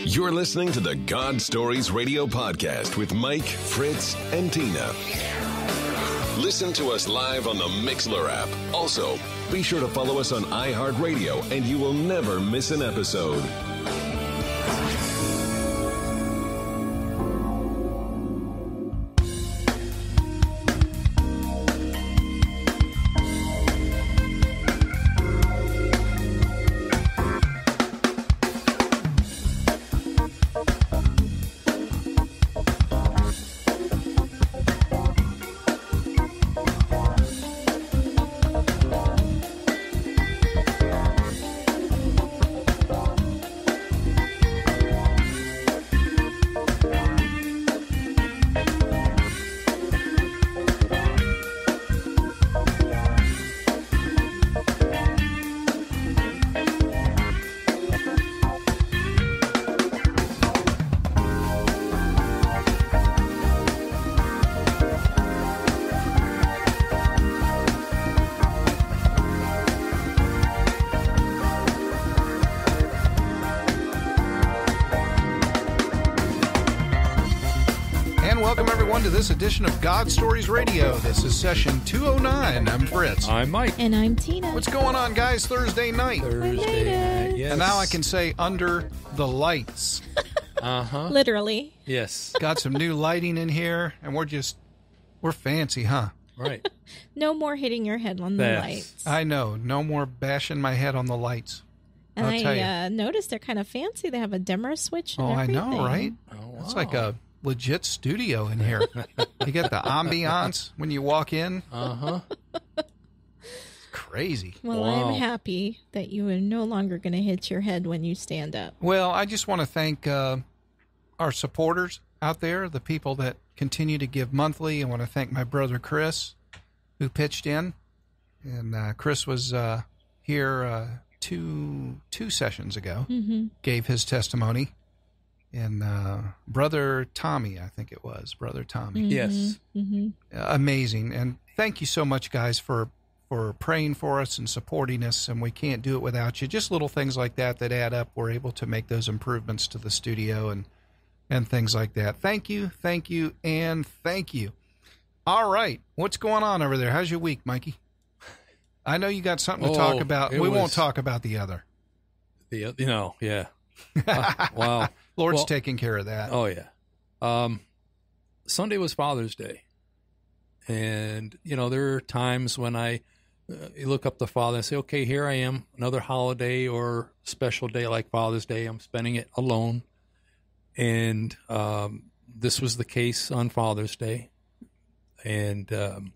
You're listening to the God Stories Radio Podcast with Mike, Fritz, and Tina. Listen to us live on the Mixlr app. Also, be sure to follow us on iHeartRadio, and you will never miss an episode. To this edition of God Stories Radio. This is session 209. I'm Fritz. I'm Mike. And I'm Tina. What's going on, guys? Thursday night. Thursday night, yes. And now I can say under the lights. Uh-huh. Literally. Yes. Got some new lighting in here, and we're fancy, huh? Right. No more hitting your head on the lights. I know. No more bashing my head on the lights. And I'll tell you. I noticed they're kind of fancy. They have a dimmer switch and everything. I know, right? Oh, wow. It's like a legit studio in here. You get the ambiance when you walk in. Uh-huh. Crazy. Well, Wow. I'm happy that you are no longer going to hit your head when you stand up. Well, I just want to thank our supporters out there, the people that continue to give monthly. I want to thank my brother Chris, who pitched in. And Chris was here two sessions ago, gave his testimony. And Brother Tommy, I think it was, Brother Tommy. Yes. Amazing. And thank you so much, guys, for praying for us and supporting us. And we can't do it without you. Just little things like that add up. We're able to make those improvements to the studio and things like that. Thank you, and thank you. All right. What's going on over there? How's your week, Mikey? I know you got something to talk about. We won't talk about the other. Yeah. Wow. Lord's taking care of that. Oh, yeah. Sunday was Father's Day. And, there are times when I look up to Father and say, okay, here I am, another holiday or special day like Father's Day. I'm spending it alone. And this was the case on Father's Day. And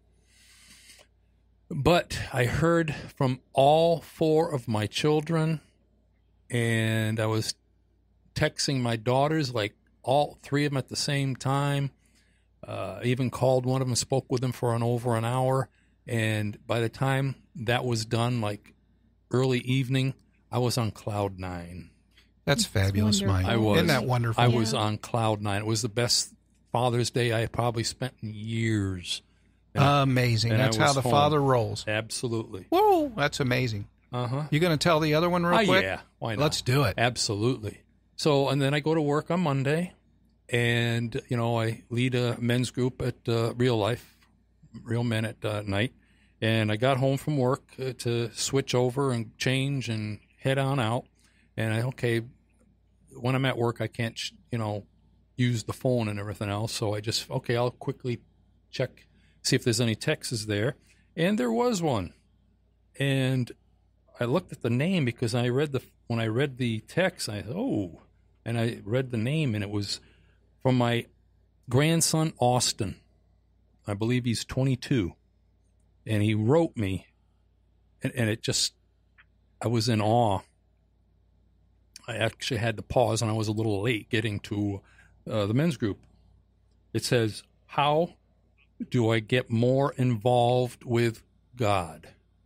but I heard from all four of my children, and I was texting my daughters, like all three of them at the same time. I even called one of them, spoke with them for over an hour. And by the time that was done, like early evening, I was on cloud nine. That's fabulous, Mike. I was. Isn't that wonderful? I was on cloud nine. It was the best Father's Day I had probably spent in years. Amazing. And That's how the home. Father rolls. Absolutely. Whoa, that's amazing. Uh-huh. You going to tell the other one real quick? Yeah. Why not? Let's do it. Absolutely. So, and then I go to work on Monday, and, I lead a men's group at Real Life, Real Men at night. And I got home from work to switch over and change and head on out. And when I'm at work, I can't, use the phone and everything else. So I just, I'll quickly check, see if there's any texts there. And there was one. And I looked at the name because when I read the text, I thought, and I read the name, and it was from my grandson, Austin. I believe he's 22. And he wrote me, and it just, I was in awe. I actually had to pause, and I was a little late getting to the men's group. It says, how do I get more involved with God?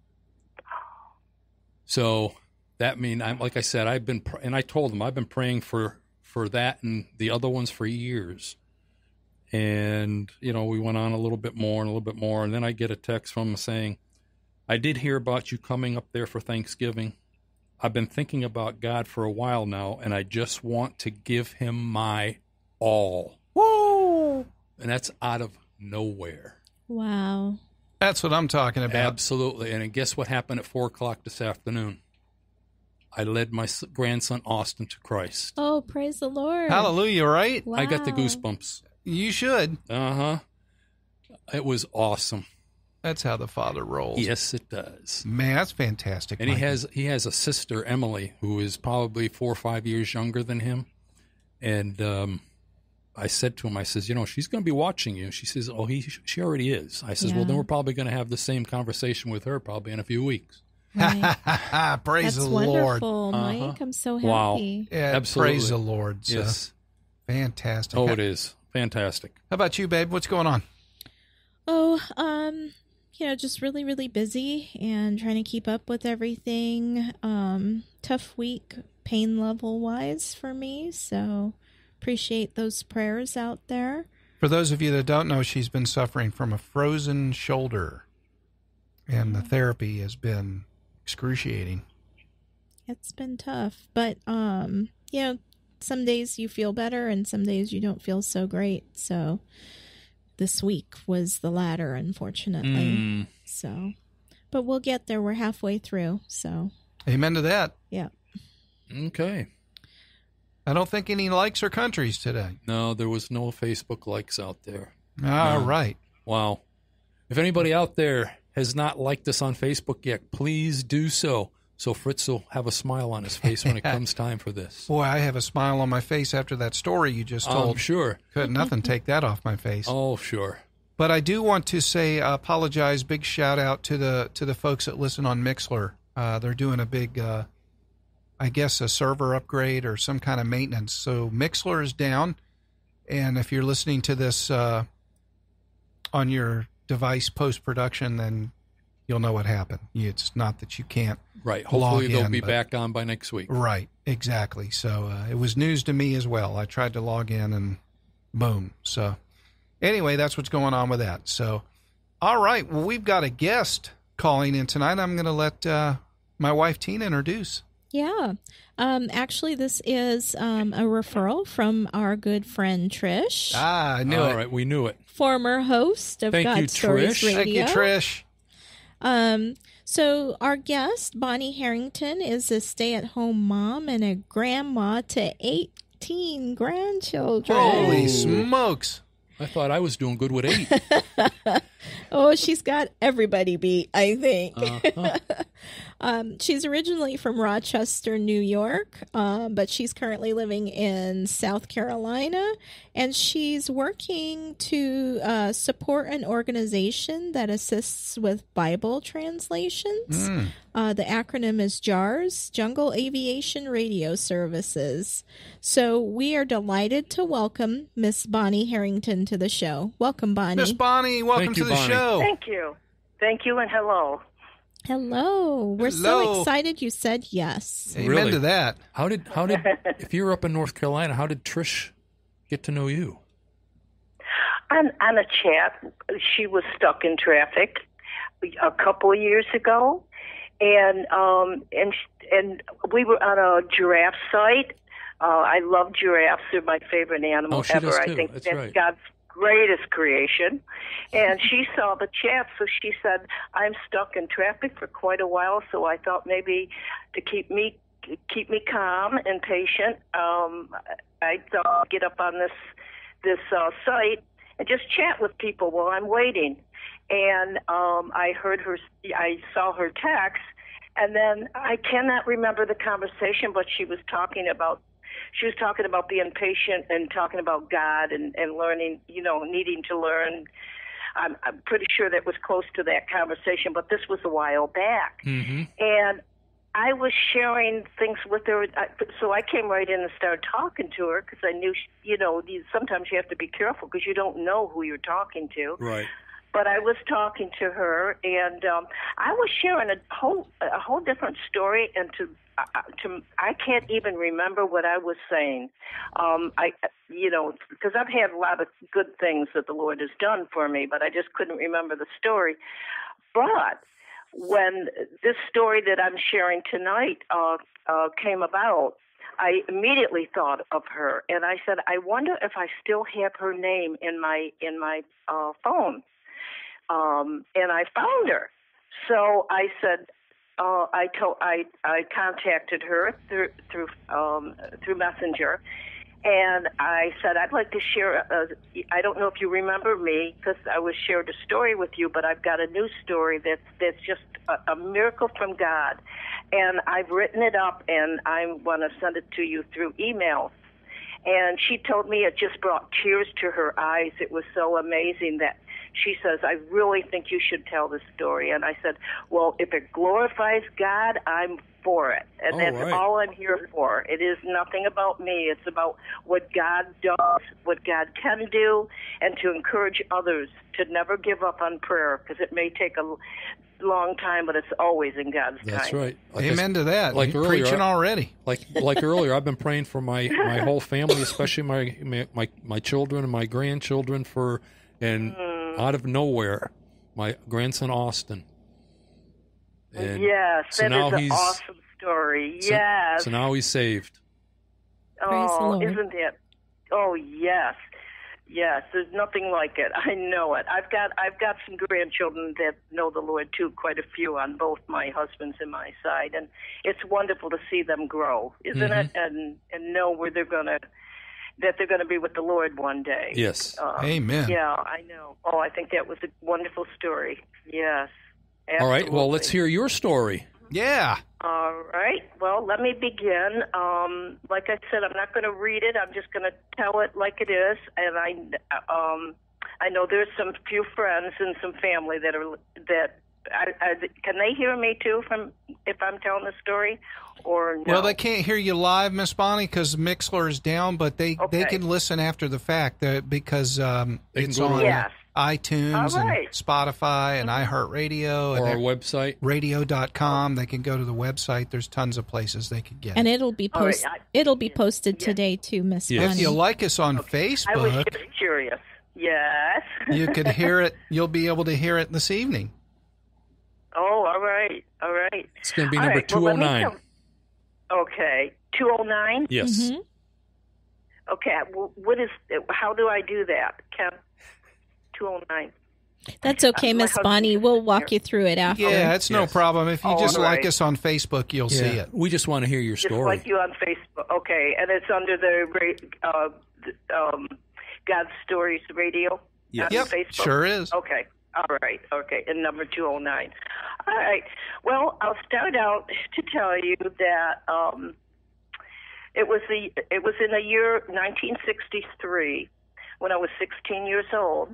So that means, like I said, and I told them I've been praying for that and the other ones for years. And, we went on a little bit more and a little bit more. And then I get a text from them saying, I did hear about you coming up there for Thanksgiving. I've been thinking about God for a while now, and I just want to give him my all. Woo! And that's out of nowhere. Wow. That's what I'm talking about. Absolutely. And guess what happened at 4 o'clock this afternoon? I led my grandson Austin to Christ. Oh, praise the Lord. Hallelujah, right? Wow. I got the goosebumps. You should. Uh-huh. It was awesome. That's how the Father rolls. Yes, it does. Man, that's fantastic. And Mikey. he has a sister, Emily, who is probably 4 or 5 years younger than him. And I said to him, I says, she's going to be watching you. She says, she already is. I says, well, then we're probably going to have the same conversation with her probably in a few weeks. Right. Praise That's the Lord. wonderful, Mike. I'm so happy. Wow. Yeah, Absolutely. praise the Lord. So, Yes. fantastic. Oh, it is. Fantastic. How about you, babe? What's going on? Oh, just really, really busy and trying to keep up with everything. Tough week, pain level wise for me. So appreciate those prayers out there. For those of you that don't know, she's been suffering from a frozen shoulder, and the therapy has been excruciating. It's been tough, but some days you feel better and some days you don't feel so great. So this week was the latter, unfortunately. So, but we'll get there. We're halfway through. So, Amen to that. yeah. Okay. I don't think any likes or countries today. No, there was no Facebook likes out there. All right. Wow. If anybody out there has not liked us on Facebook yet, please do so. So Fritz will have a smile on his face when it comes time for this. Boy, I have a smile on my face after that story you just told. I'm sure. Could nothing take that off my face. Oh, sure. But I do want to say, apologize, big shout out to the folks that listen on Mixlr. They're doing a big, I guess, a server upgrade or some kind of maintenance. So Mixlr is down, and if you're listening to this on your device post-production, then you'll know what happened. It's not that you can't Right. Hopefully log they'll in, be but- back on by next week. Right, exactly. So it was news to me as well. I tried to log in and boom. So anyway, that's what's going on with that. So, all right. Well, we've got a guest calling in tonight. I'm going to let my wife, Tina, introduce. Yeah. Actually, this is a referral from our good friend Trish, I knew All it. right. We knew it. former host of Thank you, God Stories Trish. Radio. Thank you, Trish. So our guest, Bonnie Harrington, is a stay-at-home mom and a grandma to 18 grandchildren. Holy smokes. I thought I was doing good with 8. Oh, she's got everybody beat, I think. Uh-huh. She's originally from Rochester, New York, but she's currently living in South Carolina, and she's working to support an organization that assists with Bible translations. The acronym is JARS, Jungle Aviation Radio Services. So we are delighted to welcome Miss Bonnie Harrington to the show. Welcome, Bonnie. Miss Bonnie, welcome Thank to you, the Bonnie. show. Thank you. Thank you and hello. Hello. We're Hello. so excited you said yes. Amen Really? to that. How did if you're up in North Carolina, how did Trish get to know you? On a chat, she was stuck in traffic a couple of years ago, and we were on a giraffe site. I love giraffes; they're my favorite animal Oh, she ever. does I too. think That's that's right. God's greatest creation. And she saw the chat, so she said, "I'm stuck in traffic for quite a while, so I thought maybe to keep me calm and patient, I thought I'd get up on this site and just chat with people while I'm waiting." And I saw her text, and then I cannot remember the conversation, but she was talking about being patient and talking about God and learning, needing to learn. I'm pretty sure that was close to that conversation, but this was a while back. Mm-hmm. And I was sharing things with her, so I came right in and started talking to her because I knew, sometimes you have to be careful because you don't know who you're talking to. Right. But I was talking to her, and I was sharing a whole different story, and I can't even remember what I was saying. Because I've had a lot of good things that the Lord has done for me, but I just couldn't remember the story. But when this story that I'm sharing tonight came about, I immediately thought of her, and I said, I wonder if I still have her name in my phone. And I found her. So I said, I contacted her through Messenger, and I said, I'd like to share. I don't know if you remember me because I was shared a story with you, but I've got a new story that's just a miracle from God, and I've written it up, and I want to send it to you through email. And she told me it just brought tears to her eyes. It was so amazing that she says, I really think you should tell this story. And I said, well, if it glorifies God, I'm for it. And that's all I'm here for. It is nothing about me. It's about what God does, what God can do, and to encourage others to never give up on prayer, because it may take a long time, but it's always in God's time. That's right. Amen to that. Like You're earlier, preaching already. Like earlier, I've been praying for my whole family, especially my children and my grandchildren out of nowhere, my grandson Austin. And yes, so that is an awesome story. Yes. So now he's saved. Oh, isn't it? Oh, yes. Yes, there's nothing like it. I know it. I've got some grandchildren that know the Lord too, quite a few on both my husband's and my side, and it's wonderful to see them grow, isn't it? And know where they're gonna be with the Lord one day. Yes. Amen. Yeah, I know. Oh, I think that was a wonderful story. Yes. Absolutely. All right. Well, let's hear your story. Yeah. All right. Well, let me begin. Like I said, I'm not going to read it. I'm just going to tell it like it is. And I know there's some few friends and some family can they hear me too from if I'm telling the story, or no? Well, they can't hear you live, Miss Bonnie, because Mixler is down, but they can listen after the fact because it's on iTunes and Spotify and iHeartRadio or and our website, radio.com. They can go to the website. There's tons of places they can get and it. it'll be posted today too, Miss Bonnie. If you like us on Facebook, I was just curious. Yes. You could hear it. You'll be able to hear it this evening. Oh, all right. It's going to be number 209. Okay, 209? Yes. Mm-hmm. Okay, how do I do that, Ken? 209. That's okay, Miss Bonnie. We'll walk you through it after. Yeah, it's no problem. If you just like us on Facebook, you'll see it. We just want to hear your story. Just like you on Facebook. Okay, and it's under the God Stories Radio? Yes. Yep, Facebook? Sure is. Okay. All right. Okay. And number 209. All right. Well, I'll start out to tell you that it was in the year 1963 when I was 16 years old.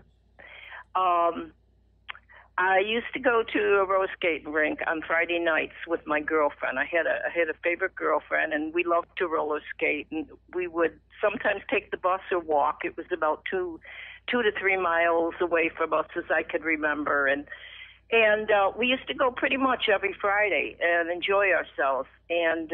I used to go to a roller skating rink on Friday nights with my girlfriend. I had a favorite girlfriend, and we loved to roller skate. And we would sometimes take the bus or walk. It was about 2 to 3 miles away from us, as I could remember, and we used to go pretty much every Friday and enjoy ourselves. And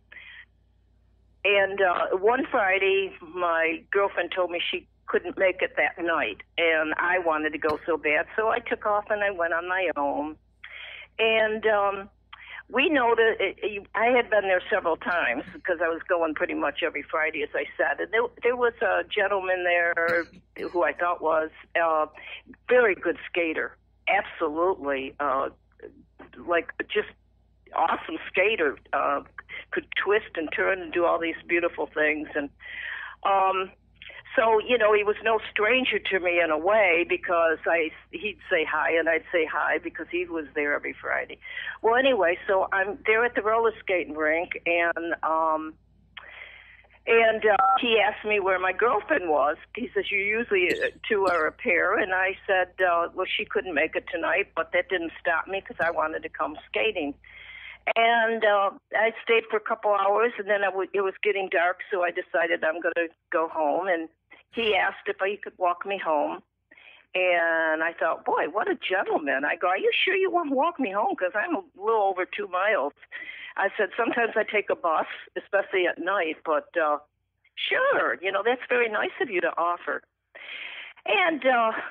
one Friday, my girlfriend told me she couldn't make it that night, and I wanted to go so bad, so I took off and I went on my own. And we know that I had been there several times because I was going pretty much every Friday, as I said. And there was a gentleman there who I thought was a very good skater, absolutely, like just awesome skater, could twist and turn and do all these beautiful things. And so, he was no stranger to me in a way because he'd say hi and I'd say hi because he was there every Friday. Well, anyway, so I'm there at the roller skating rink, and he asked me where my girlfriend was. He says, you usually two are a pair. And I said, well, she couldn't make it tonight, but that didn't stop me because I wanted to come skating. And I stayed for a couple hours, and then it was getting dark, so I decided I'm going to go home. And he asked if he could walk me home. And I thought, boy, what a gentleman. I go, are you sure you want to walk me home? Because I'm a little over 2 miles. I said, sometimes I take a bus, especially at night, but sure, that's very nice of you to offer. And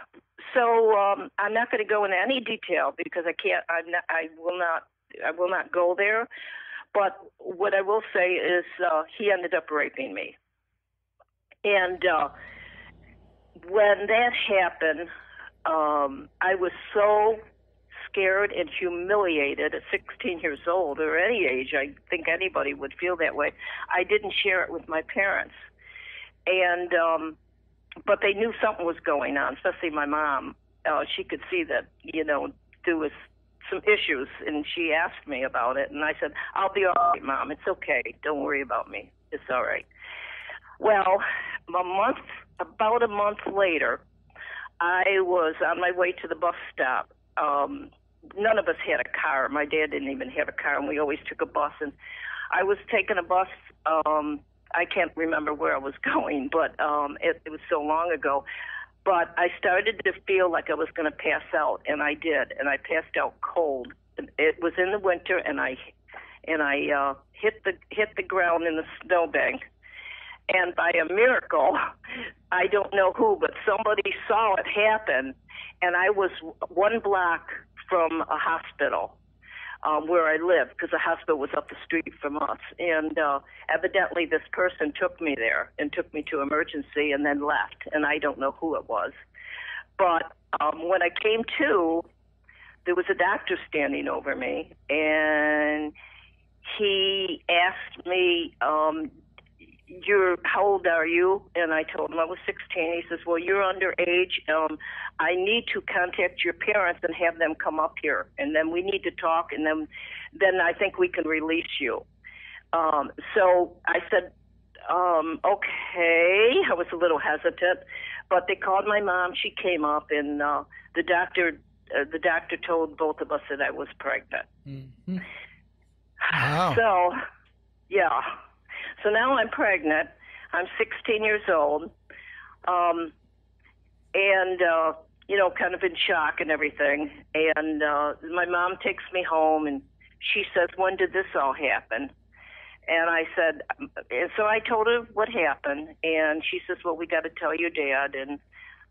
So I'm not going to go into any detail because I can't. I will not go there. But what I will say is he ended up raping me. And when that happened, I was so scared and humiliated at 16 years old, or any age. I think anybody would feel that way. I didn't share it with my parents. And but they knew something was going on, especially my mom. She could see that, there was some issues, and she asked me about it, and I said, I'll be all right, Mom. It's okay. Don't worry about me. It's all right. Well, about a month later, I was on my way to the bus stop. None of us had a car. My dad didn't even have a car, and we always took a bus. And I was taking a bus. I can't remember where I was going, but it was so long ago. But I started to feel like I was going to pass out, and I did, and I passed out cold. It was in the winter, and I hit the ground in the snowbank. And by a miracle, I don't know who, but somebody saw it happen, and I was one block from a hospital where I lived, because the hospital was up the street from us. And evidently this person took me there and took me to emergency and then left, and I don't know who it was. But when I came to, there was a doctor standing over me, and he asked me, how old are you? And I told him I was 16. He says, well, you're underage. I need to contact your parents and have them come up here, and then we need to talk, and then I think we can release you. So I said, okay. I was a little hesitant, but they called my mom. She came up, and the doctor told both of us that I was pregnant. Mm-hmm. Wow. So, yeah. So now I'm pregnant. I'm 16 years old, and, kind of in shock and everything. And my mom takes me home, and she says, when did this all happen? And I said, and so I told her what happened, and she says, well, we got to tell your dad. And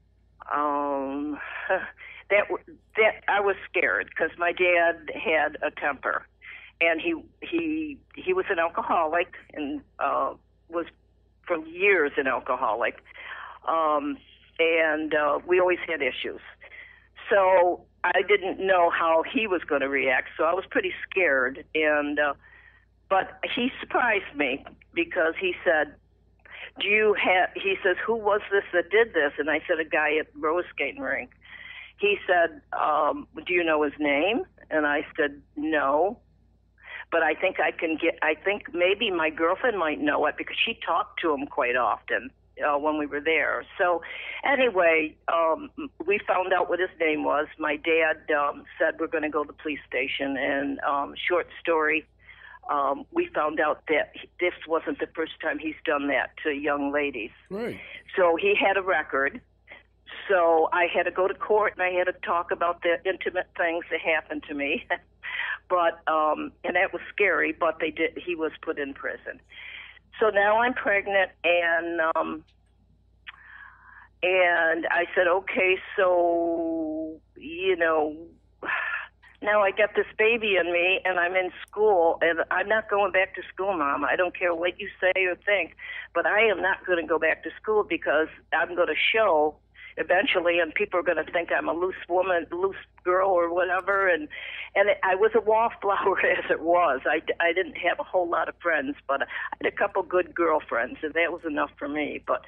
that I was scared because my dad had a temper. And he was an alcoholic and was for years an alcoholic, and we always had issues. So I didn't know how he was going to react. So I was pretty scared. And but he surprised me because he said, he says, who was this that did this? And I said, a guy at the roller skating rink. He said, do you know his name? And I said, no. But I think I think maybe my girlfriend might know it because she talked to him quite often when we were there. So anyway, we found out what his name was. My dad said we're going to go to the police station, and short story, we found out that this wasn't the first time he's done that to young ladies. Right. So he had a record. So I had to go to court, and I had to talk about the intimate things that happened to me. But and that was scary, but he was put in prison. So now I'm pregnant, and I said, okay, so now I got this baby in me, and I'm in school, and I'm not going back to school, Mom. I don't care what you say or think, but I am not going to go back to school because I'm going to show eventually, and people are going to think I'm a loose woman, loose girl or whatever. And I was a wallflower as it was. I didn't have a whole lot of friends, but I had a couple good girlfriends, and that was enough for me. But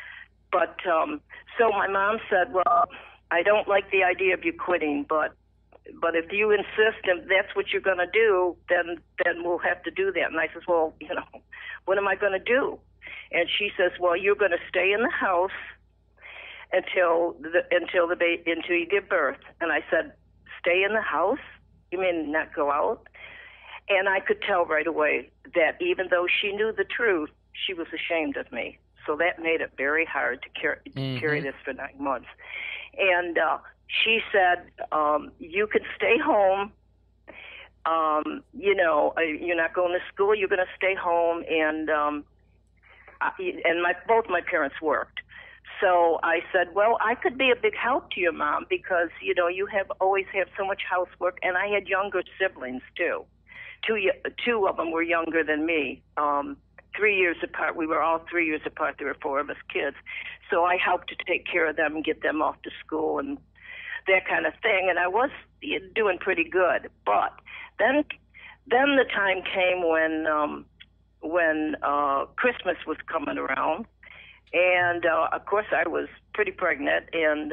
so my mom said, well, I don't like the idea of you quitting, but if you insist and that's what you're going to do, then we'll have to do that. And I says, well, what am I going to do? And she says, well, you're going to stay in the house until you give birth. And I said, stay in the house? You mean not go out? And I could tell right away that even though she knew the truth, she was ashamed of me. So that made it very hard to carry this for 9 months. And she said, you can stay home. You're not going to school. You're going to stay home. And both my parents worked. So I said, well, I could be a big help to your mom because, you know, you have always have so much housework. And I had younger siblings, too. Two of them were younger than me, 3 years apart. We were all 3 years apart. There were four of us kids. So I helped to take care of them and get them off to school and that kind of thing. And I was doing pretty good. But then the time came when Christmas was coming around. And, of course, I was pretty pregnant. And,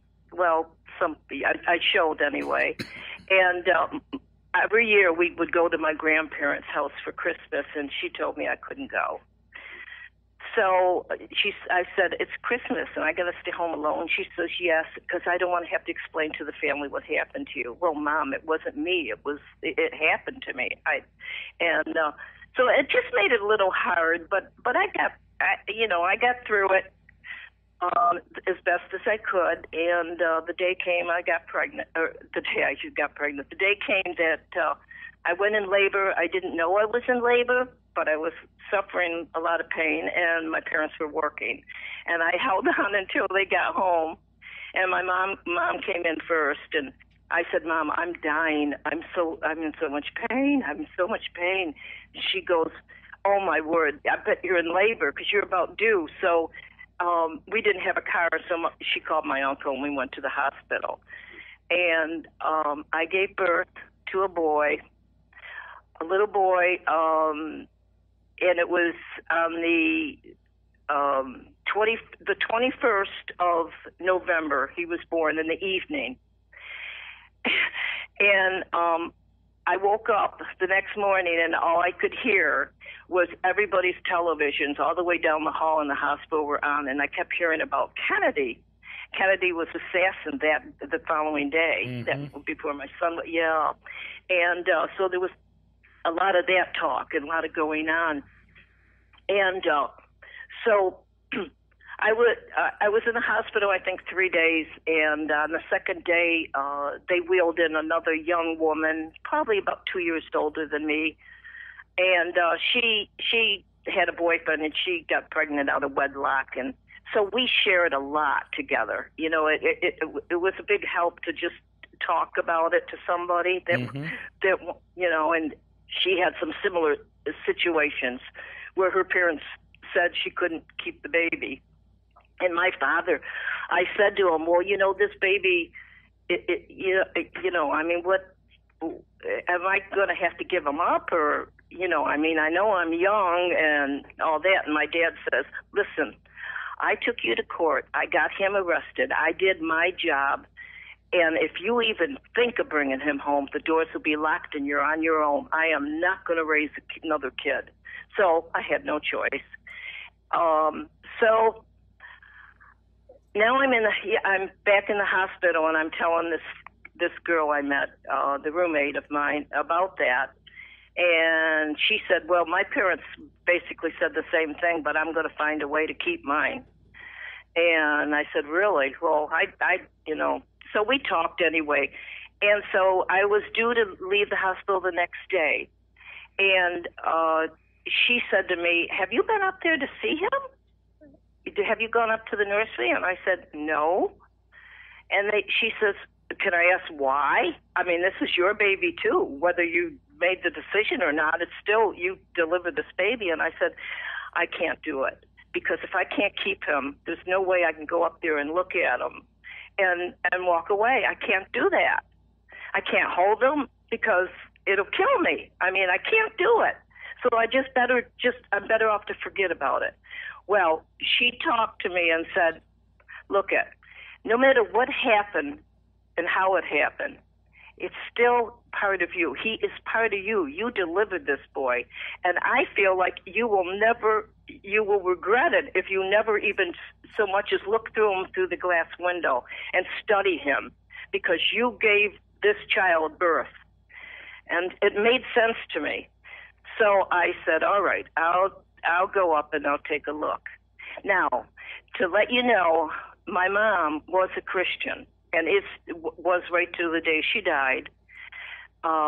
I showed anyway. And every year we would go to my grandparents' house for Christmas, and she told me I couldn't go. So I said, it's Christmas, and I got to stay home alone. She says, yes, because I don't want to have to explain to the family what happened to you. Well, Mom, it wasn't me. It happened to me. So it just made it a little hard, but I got through it as best as I could, and the day came I got pregnant, or the day I got pregnant. The day came that I went in labor. I didn't know I was in labor, but I was suffering a lot of pain, and my parents were working. And I held on until they got home, and my mom came in first, and I said, Mom, I'm dying. I'm in so much pain. I'm in so much pain. She goes, oh, my word, I bet you're in labor because you're about due. So we didn't have a car, so she called my uncle, and we went to the hospital. And I gave birth to a little boy, and it was on the 21st of November. He was born in the evening. And I woke up the next morning, and all I could hear was everybody's televisions all the way down the hall in the hospital were on, and I kept hearing about Kennedy. Kennedy was assassinated the following day, that before my son. Yeah, and so there was a lot of that talk and a lot of going on, and so I was in the hospital, I think, 3 days, and on the second day, they wheeled in another young woman, probably about 2 years older than me, and she had a boyfriend, and she got pregnant out of wedlock, and so we shared a lot together. You know, it was a big help to just talk about it to somebody that you know, and she had some similar situations where her parents said she couldn't keep the baby. And my father, I said to him, well, you know, this baby, you know, I mean, what, am I going to have to give him up? Or, you know, I mean, I know I'm young and all that. And my dad says, listen, I took you to court. I got him arrested. I did my job. And if you even think of bringing him home, the doors will be locked and you're on your own. I am not going to raise another kid. So I had no choice. So now I'm back in the hospital, and I'm telling this girl I met, the roommate of mine, about that. And she said, well, my parents basically said the same thing, but I'm going to find a way to keep mine. And I said, really? Well, I you know, so we talked anyway. And so I was due to leave the hospital the next day. And she said to me, have you been up there to see him? Have you gone up to the nursery? And I said, no. And she says, can I ask why? I mean, this is your baby too. Whether you made the decision or not, it's still, you delivered this baby. And I said, I can't do it. Because if I can't keep him, there's no way I can go up there and look at him and walk away. I can't do that. I can't hold him because it'll kill me. I mean, I can't do it. So I'm better off to forget about it. Well, she talked to me and said, look, no matter what happened and how it happened, it's still part of you. He is part of you. You delivered this boy. And I feel like you will regret it if you never even so much as look through him through the glass window and study him, because you gave this child birth. And it made sense to me. So I said, all right, I'll go up and I'll take a look. Now, to let you know, my mom was a Christian, and it was right to the day she died.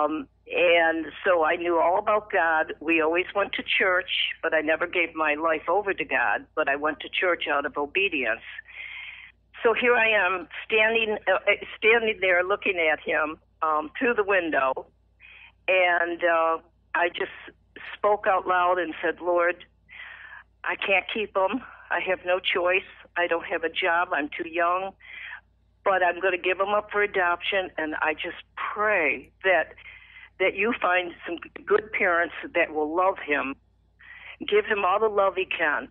And so I knew all about God. We always went to church, but I never gave my life over to God, but I went to church out of obedience. So here I am standing there looking at him through the window, and I just spoke out loud and said, Lord, I can't keep him. I have no choice. I don't have a job. I'm too young, but I'm going to give him up for adoption, and I just pray that you find some good parents that will love him, give him all the love you can,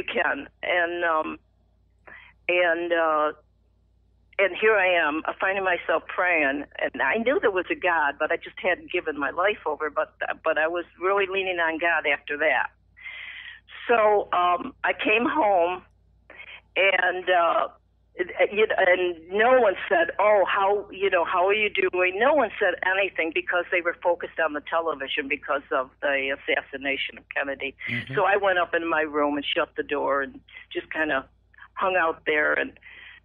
and here I am, finding myself praying, and I knew there was a God, but I just hadn't given my life over. But I was really leaning on God after that. So I came home, and no one said, "Oh, how are you doing?" No one said anything because they were focused on the television because of the assassination of Kennedy. Mm-hmm. So I went up in my room and shut the door and just kind of hung out there. And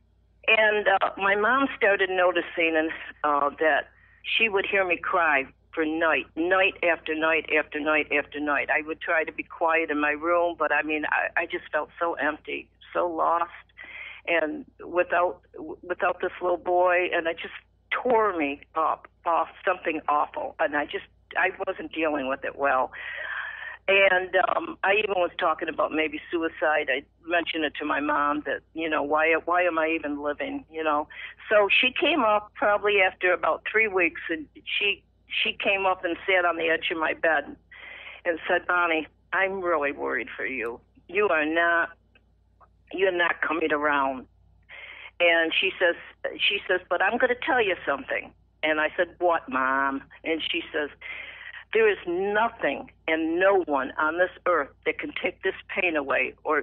my mom started noticing that she would hear me cry for night after night after night after night. I would try to be quiet in my room, but I mean, I just felt so empty, so lost. And without this little boy, and it just tore me off something awful, and I wasn't dealing with it well. And I even was talking about maybe suicide. I mentioned it to my mom that, why am I even living, So she came up probably after about 3 weeks, and she came up and sat on the edge of my bed and said, Bonnie, I'm really worried for you. You're not coming around. And she says, but I'm going to tell you something. And I said, what, Mom? And she says, there is nothing and no one on this earth that can take this pain away or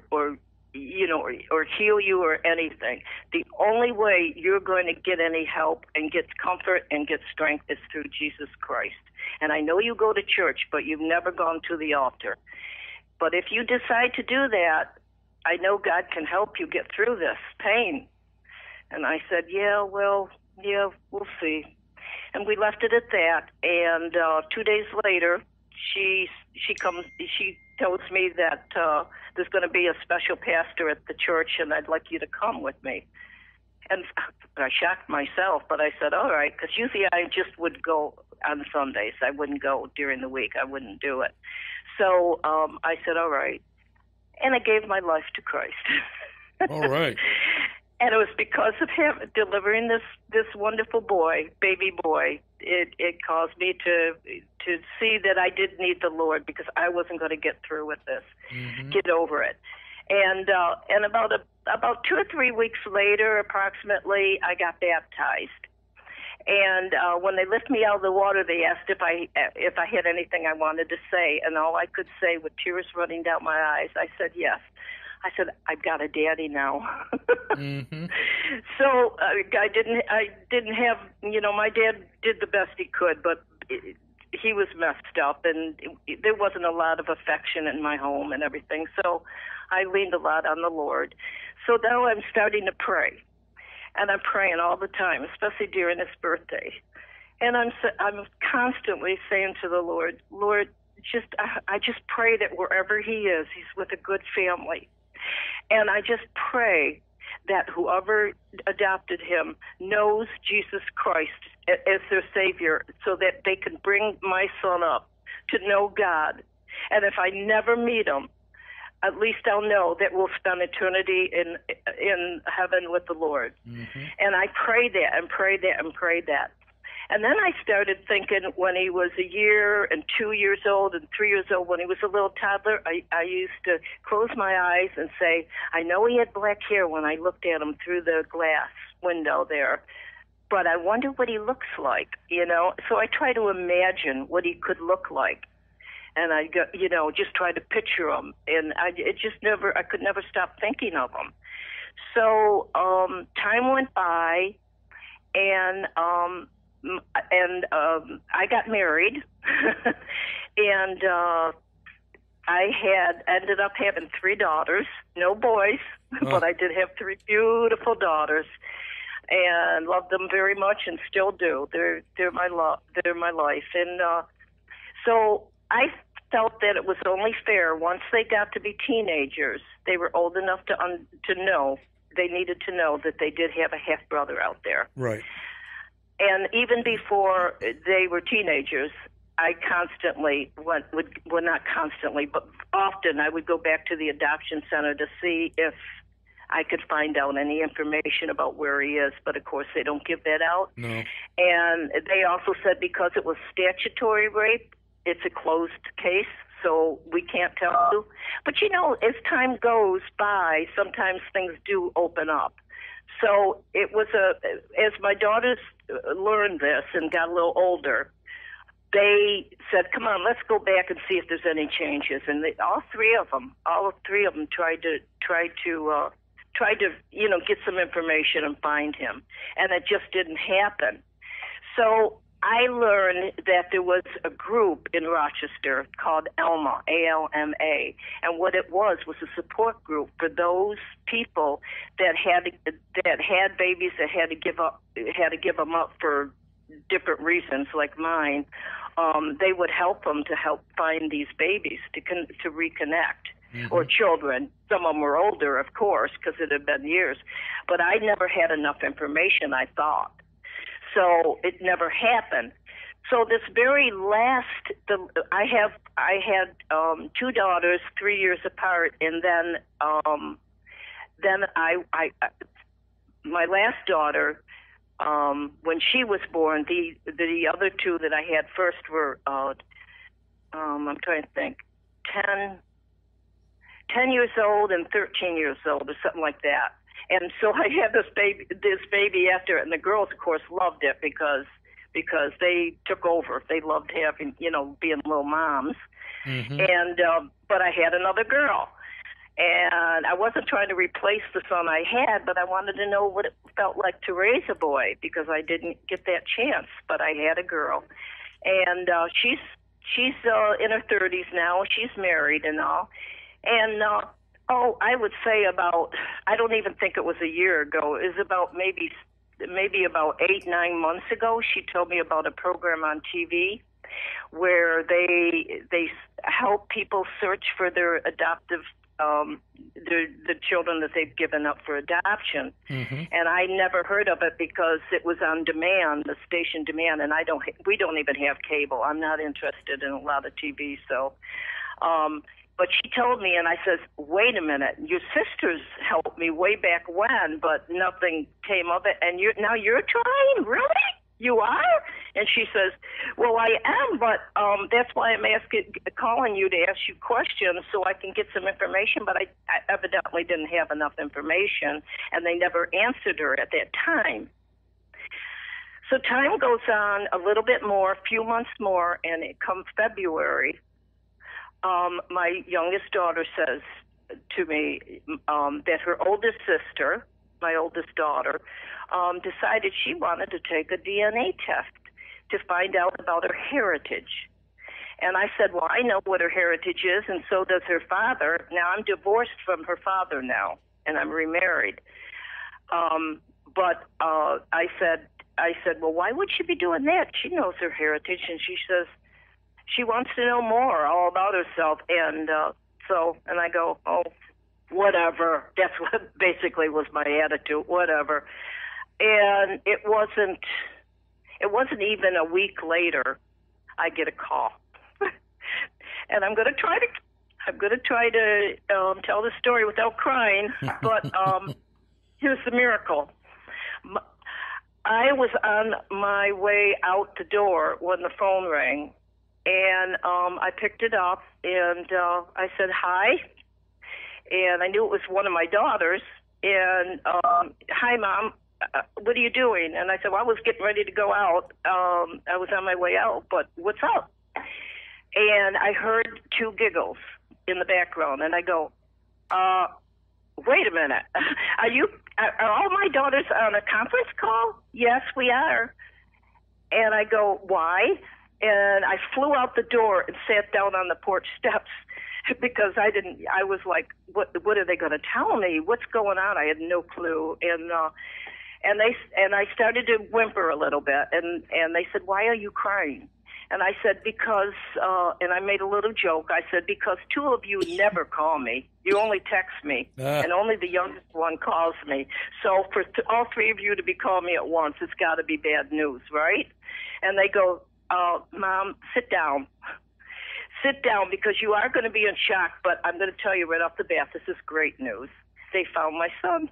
heal you or anything. The only way you're going to get any help and get comfort and get strength is through Jesus Christ. And I know you go to church, but you've never gone to the altar. But if you decide to do that, I know God can help you get through this pain. And I said, we'll see. And we left it at that. And 2 days later, she tells me that there's going to be a special pastor at the church, and I'd like you to come with me. And I shocked myself, but I said, all right, because usually I just would go on Sundays. I wouldn't go during the week. I wouldn't do it. So I said, all right. And I gave my life to Christ. All right. And it was because of him delivering this wonderful baby boy. It caused me to see that I did need the Lord because I wasn't going to get through with this, get over it. And about 2 or 3 weeks later, approximately, I got baptized. And when they lifted me out of the water, they asked if I had anything I wanted to say, and all I could say with tears running down my eyes, I said yes. I said, I've got a daddy now. Mm-hmm. So I didn't have, my dad did the best he could, but he was messed up, and there wasn't a lot of affection in my home and everything. So I leaned a lot on the Lord. So now I'm starting to pray, and I'm praying all the time, especially during his birthday. And I'm constantly saying to the Lord, I just pray that wherever he is, he's with a good family. And I just pray that whoever adopted him knows Jesus Christ as their Savior so that they can bring my son up to know God. And if I never meet him, at least I'll know that we'll spend eternity in heaven with the Lord. Mm-hmm. And I pray that and pray that and pray that. And then I started thinking when he was 1 year and 2 years old and 3 years old, when he was a little toddler, I used to close my eyes and say, I know he had black hair when I looked at him through the glass window there, but I wonder what he looks like, So I try to imagine what he could look like. And I just try to picture him. And I could never stop thinking of him. So time went by, and I got married, and I had ended up having 3 daughters, no boys, but I did have 3 beautiful daughters. and loved them very much and still do. They're my love. They're my life. And so I felt that it was only fair once they got to be teenagers, they were old enough to know, they needed to know that they did have a half-brother out there. Right. And even before they were teenagers, I constantly not constantly, but often I would go back to the adoption center to see if I could find out any information about where he is, but of course they don't give that out. No. And they also said because it was statutory rape, it's a closed case, so we can't tell you. But you know, as time goes by, sometimes things do open up. So it was as my daughters learned this and got a little older, they said, "Come on, let's go back and see if there's any changes." And all three of them tried to get some information and find him, and it just didn't happen. So I learned that there was a group in Rochester called ALMA, ALMA, and what it was a support group for those people that had babies that had to give them up for different reasons, like mine. They would help them to help find these babies to reconnect. Mm-hmm. Or children. Some of them were older, of course, because it had been years. But I never had enough information, I thought. So it never happened. So this very last, I had 2 daughters, 3 years apart, and then my last daughter, when she was born, the other 2 that I had first were, I'm trying to think, 10 years old and 13 years old, or something like that. And so I had this baby after it, and the girls, of course, loved it because they took over. They loved having, being little moms. Mm-hmm. And but I had another girl, and I wasn't trying to replace the son I had, but I wanted to know what it felt like to raise a boy because I didn't get that chance. But I had a girl, and she's in her 30s now. She's married and all, and. I would say I don't even think it was a year ago. It was about maybe about 8-9 months ago. She told me about a program on TV where they help people search for their adoptive the children that they've given up for adoption. Mm-hmm. And I never heard of it because it was on demand, the station demand, and we don't even have cable. I'm not interested in a lot of TV, so. But she told me, and I says, wait a minute, your sisters helped me way back when, but nothing came of it, and now you're trying? Really? You are? And she says, well, I am, but that's why I'm calling you to ask you questions so I can get some information, but I evidently didn't have enough information, and they never answered her at that time. So time goes on a little bit more, a few months more, and it comes February. My youngest daughter says to me that her oldest sister, my oldest daughter, decided she wanted to take a DNA test to find out about her heritage. And I said, well, I know what her heritage is, and so does her father. Now, I'm divorced from her father now, and I'm remarried. But I said, well, why would she be doing that? She knows her heritage, and she says, she wants to know more all about herself, and and I go, oh, whatever. That's what basically was my attitude, whatever. And it wasn't even a week later, I get a call, and I'm going to try to tell the story without crying, but here's the miracle. I was on my way out the door when the phone rang. And I picked it up, and I said, hi. And I knew it was one of my daughters. And, hi, Mom, what are you doing? And I said, well, I was getting ready to go out. I was on my way out, but what's up? And I heard 2 giggles in the background. And I go, wait a minute. Are all my daughters on a conference call? Yes, we are. And I go, why? And I flew out the door and sat down on the porch steps because I was like, what are they going to tell me? What's going on? I had no clue. And And I started to whimper a little bit, and they said, "Why are you crying?" And I said, "Because," and I made a little joke. I said, "Because two of you never call me. You only text me, and only the youngest one calls me. So for all three of you to be calling me at once, it's got to be bad news, right?" And they go, "Mom, sit down. Sit down, because you are going to be in shock, but I'm going to tell you right off the bat, this is great news. They found my son."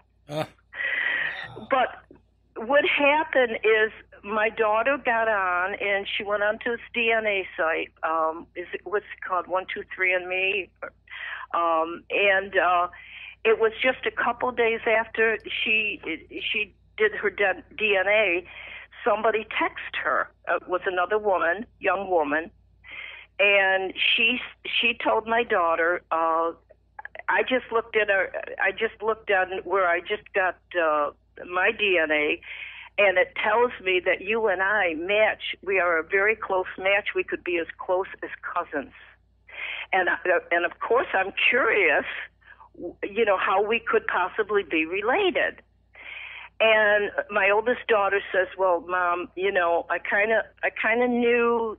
But what happened is my daughter got on, and she went onto this DNA site. What's it called, 123andMe? And it was just a couple days after she did her DNA, somebody texted her. It was another woman, young woman, and she told my daughter, I just looked at where I just got my DNA, and it tells me that you and I match. We are a very close match. We could be as close as cousins. And of course, I'm curious, how we could possibly be related. And my oldest daughter says, "Well, Mom, I kind of knew."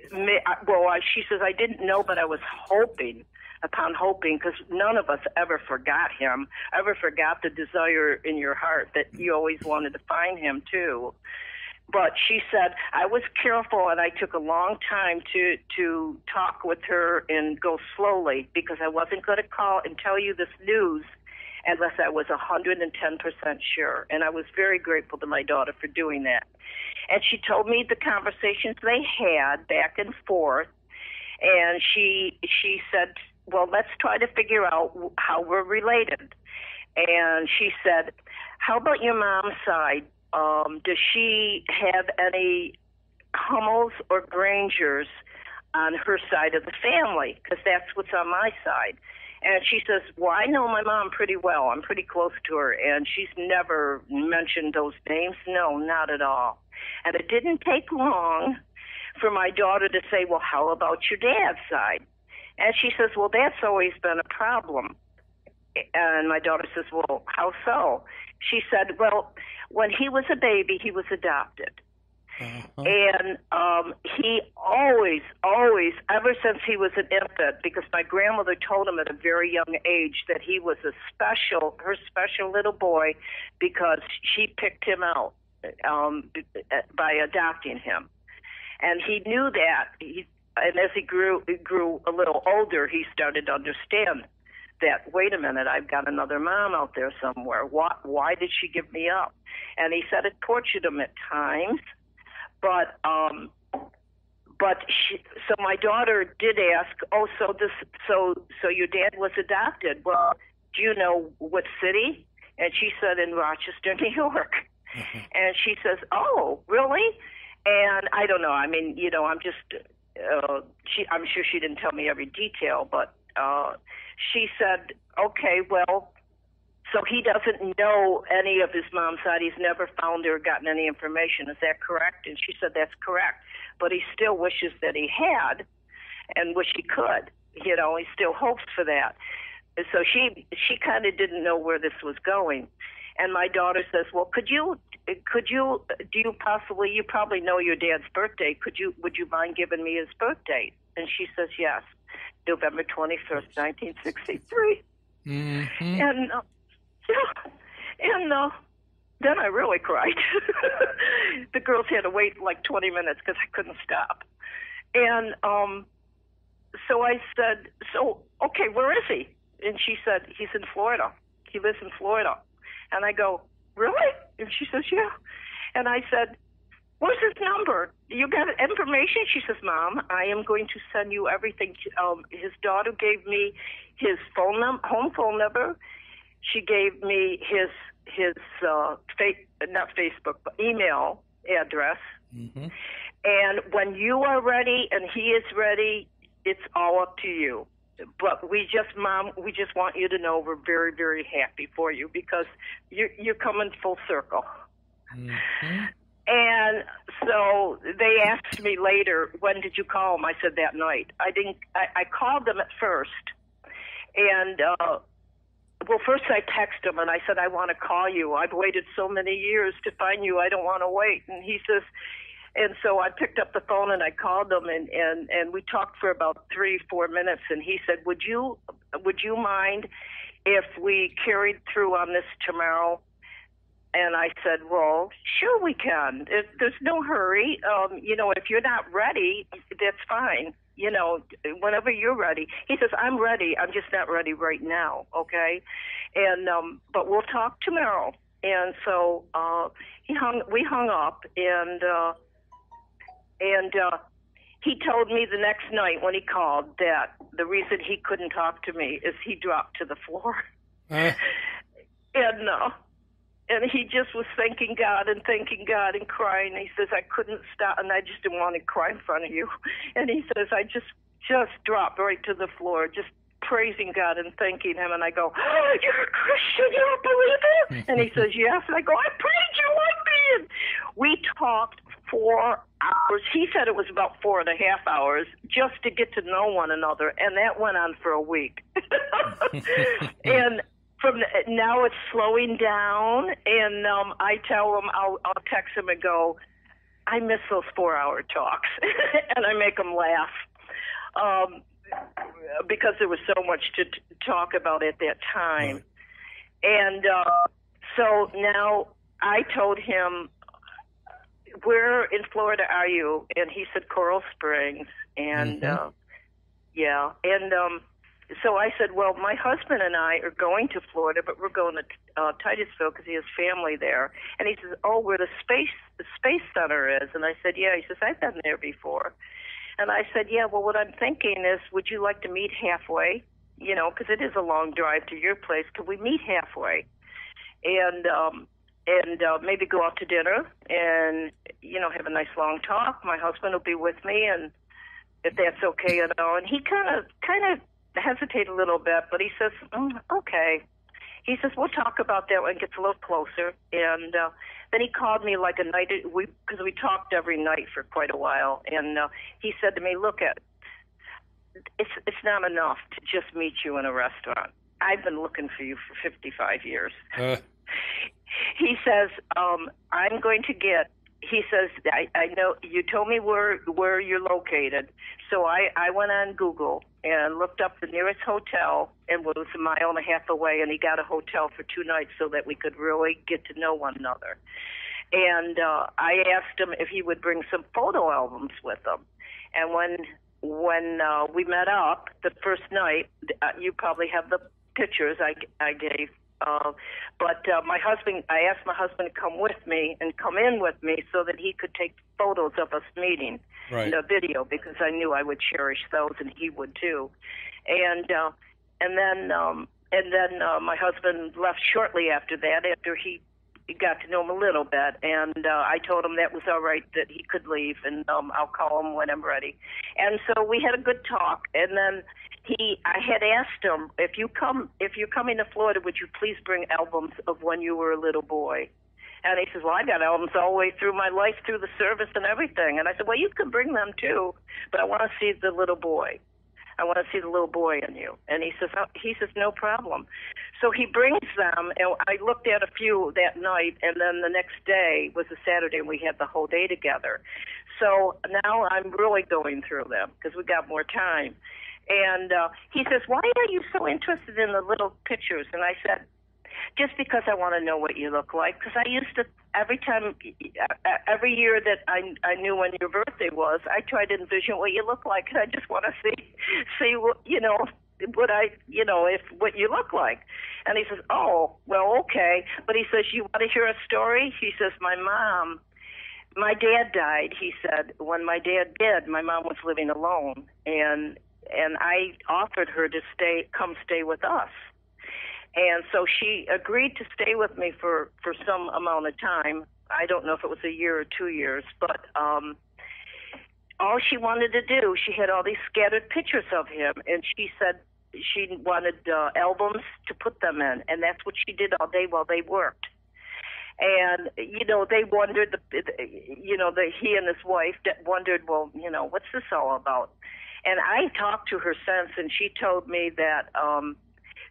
She says, "I didn't know, but I was hoping." Upon hoping, because none of us ever forgot him, ever forgot the desire in your heart that you always wanted to find him too. But she said, "I was careful, and I took a long time to talk with her and go slowly, because I wasn't going to call and tell you this news unless I was 110% sure." And I was very grateful to my daughter for doing that. And she told me the conversations they had back and forth, and she said, "Well, let's try to figure out how we're related." And she said, "How about your mom's side? Does she have any Hummels or Grangers on her side of the family? Because that's what's on my side." And she says, "Well, I know my mom pretty well. I'm pretty close to her, and she's never mentioned those names. No, not at all." And it didn't take long for my daughter to say, "Well, how about your dad's side?" And she says, "Well, that's always been a problem." And my daughter says, "Well, how so?" She said, "Well, when he was a baby, he was adopted. And he always, ever since he was an infant, because my grandmother told him at a very young age that he was her special little boy, because she picked him out by adopting him. And he knew that. And as he grew a little older, he started to understand that, wait a minute, I've got another mom out there somewhere. Why did she give me up?" And he said it tortured him at times. But so my daughter did ask, so your dad was adopted. Well, do you know what city? And she said, "In Rochester, New York." And she says, "Oh, really?" And I don't know. I mean, I'm just... I'm sure she didn't tell me every detail, but she said, "Okay, well, so he doesn't know any of his mom's side. He's never found or gotten any information. Is that correct?" And she said, "That's correct. But he still wishes that he had, and wish he could. He still hopes for that." And so she kind of didn't know where this was going. And my daughter says, "Well, you probably know your dad's birthday. Would you mind giving me his birthday?" And she says, "Yes, November 21st, 1963. Mm-hmm. And then I really cried. The girls had to wait like 20 minutes because I couldn't stop. And so I said, "So, okay, where is he?" And she said, "He's in Florida. He lives in Florida." And I go, "Really?" And she says, "Yeah." And I said, "What's his number? You got information?" She says, "Mom, I am going to send you everything." His daughter gave me his home phone number. She gave me his not Facebook, but email address. Mm-hmm. And when you are ready and he is ready, it's all up to you. But Mom, we just want you to know we're very, very happy for you, because you're coming full circle. Mm-hmm. And so they asked me later, "When did you call him?" I said, "That night." I called them at first, and well, first I texted him and I said, I want to call you. I've waited so many years to find you. I don't want to wait. And he says, and so I picked up the phone and I called him and we talked for about 3-4 minutes. And he said, would you mind if we carried through on this tomorrow? And I said, well, sure we can. There's no hurry. If you're not ready, that's fine. Whenever you're ready. He says, I'm ready. I'm just not ready right now, okay? And but we'll talk tomorrow. And so we hung up, and he told me the next night when he called that the reason he couldn't talk to me is he dropped to the floor. And he just was thanking God and crying. He says, I couldn't stop, and I just didn't want to cry in front of you. And he says, I just dropped right to the floor, just praising God and thanking him. And I go, oh, you're a Christian, you don't believe it? And he says, yes. And I go, I prayed you would be. And we talked 4 hours. He said it was about 4.5 hours just to get to know one another. And that went on for a week. And now it's slowing down, and I tell him, I'll text him and go, I miss those 4-hour talks, and I make him laugh because there was so much to talk about at that time. And so now I told him, where in Florida are you? And he said Coral Springs, and so I said, well, my husband and I are going to Florida, but we're going to Titusville because he has family there. And he says, oh, where the space center is. And I said, yeah. He says, I've been there before. And I said, yeah, well, what I'm thinking is, would you like to meet halfway? Because it is a long drive to your place. Could we meet halfway? And maybe go out to dinner and, have a nice long talk. My husband will be with me, and if that's okay, And he kind of hesitate a little bit, but he says, okay. He says, we'll talk about that when it gets a little closer. And then he called me like a night, because we talked every night for quite a while. And he said to me, look, it's not enough to just meet you in a restaurant. I've been looking for you for 55 years. He says, I'm going to get, he says, I know you told me where you're located. So I went on Google and looked up the nearest hotel, and it was 1.5 miles away, and he got a hotel for 2 nights so that we could really get to know one another. And I asked him if he would bring some photo albums with him. And when we met up the first night, you probably have the pictures I gave. But I asked my husband to come with me and come in with me so that he could take photos of us meeting, the video, because I knew I would cherish those and he would too. And then my husband left shortly after that, after he got to know him a little bit, and I told him that was all right, that he could leave, and I'll call him when I'm ready. And so we had a good talk, and then I had asked him, if you're coming to Florida, would you please bring albums of when you were a little boy? And he says, well, I got albums all the way through my life, through the service and everything. And I said, well, you can bring them too, but I want to see the little boy. I want to see the little boy in you. And he says, no problem. So he brings them, and I looked at a few that night, and then the next day was a Saturday, and we had the whole day together. So now I'm really going through them because we got more time. And he says, why are you so interested in the little pictures? And I said, just because I want to know what you look like. Because I used to, every year that I knew when your birthday was, I tried to envision what you look like. And I just want to see what, what you look like. And he says, oh, well, okay. But he says, you want to hear a story? He says, my dad died. He said, when my dad did, my mom was living alone. And I offered her to come stay with us. And so she agreed to stay with me for some amount of time. I don't know if it was a year or 2 years, but all she wanted to do, she had all these scattered pictures of him, and she said she wanted albums to put them in, and that's what she did all day while they worked. And, they wondered, he and his wife wondered, well, what's this all about? And I talked to her since, and she told me that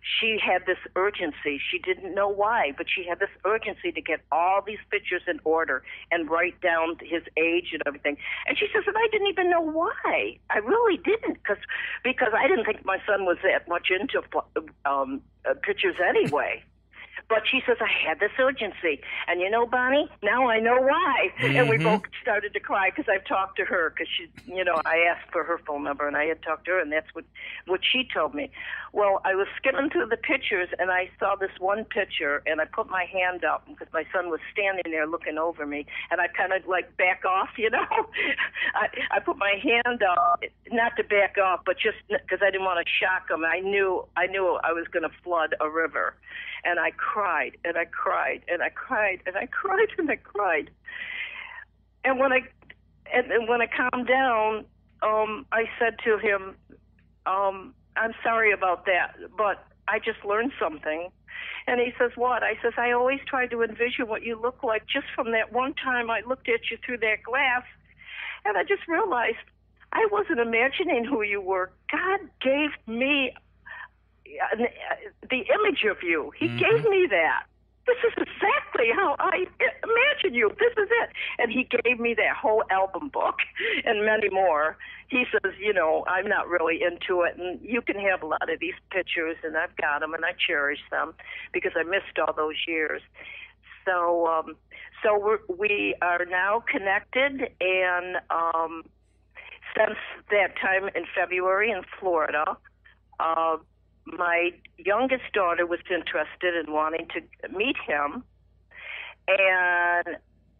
she had this urgency. She didn't know why, but she had this urgency to get all these pictures in order and write down his age and everything. And she says, and I didn't even know why. I really didn't, because I didn't think my son was that much into pictures anyway. But she says, I had this urgency. And you know, Bonnie, now I know why. Mm-hmm. And we both started to cry because I've talked to her because she, I asked for her phone number and I had talked to her, and that's what she told me. Well, I was skimming through the pictures and I saw this one picture and I put my hand up because my son was standing there looking over me, and I kind of like back off, I put my hand up, not to back off, but just because I didn't want to shock him. I knew I was going to flood a river. And I cried, and I cried, and I cried, and I cried, and I cried. And when I calmed down, I said to him, I'm sorry about that, but I just learned something. And he says, what? I says, I always try to envision what you look like just from that one time I looked at you through that glass. And I just realized I wasn't imagining who you were. God gave me the image of you. He gave me that. This is exactly how I imagine you. This is it. And he gave me that whole album book and many more. He says, I'm not really into it, and you can have a lot of these pictures, and I've got them, and I cherish them because I missed all those years. So we are now connected, and since that time in February in Florida, my youngest daughter was interested in wanting to meet him, and